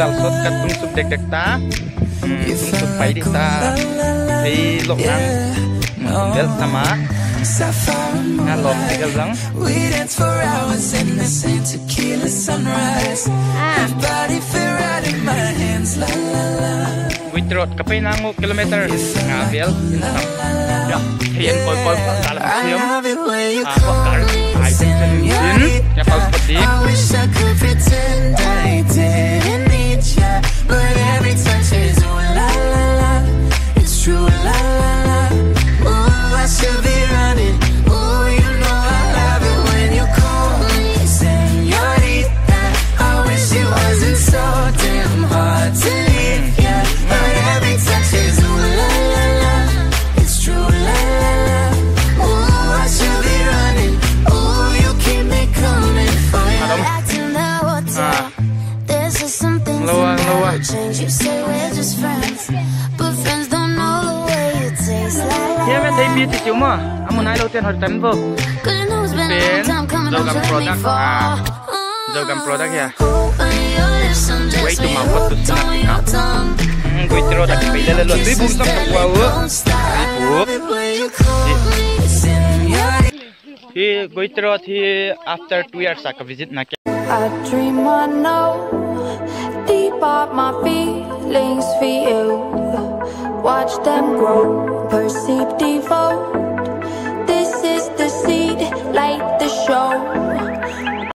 dal sốt cắt tung sụp đẹp đẹp ta tung sụp bay đi ta thấy lộc năng biết sama ngan lộc thì cái răng with road kapay nango kilometer nga biết ya hiền coi coi cả là hiếm có cả hai chân chân ya kalau seperti but every touch is ooh la la la, it's true la la la. Ooh, I should be running. Ooh, you know I love it when you call me señorita. I wish it wasn't so damn hard to leave, yeah. But every touch is ooh la la la, it's true la la la. Ooh, I should be running. Ooh, you keep me coming for you. Acting the hotel. This is something change. You say we're just friends, but friends don't know the way you taste like. Yeah, man, they beat it, you ma. I'm on island ten hot ten bo. Ben, Zogam product. Zogam product ya. Way to my what to snap now. Gue terus tak pilih lalu. Ibu tak tahu. Ibu. Gue terus after 2 years aku visit nak. I dream I know deep up my feelings for you. Watch them grow, perceive, devote. This is the seed, like the show.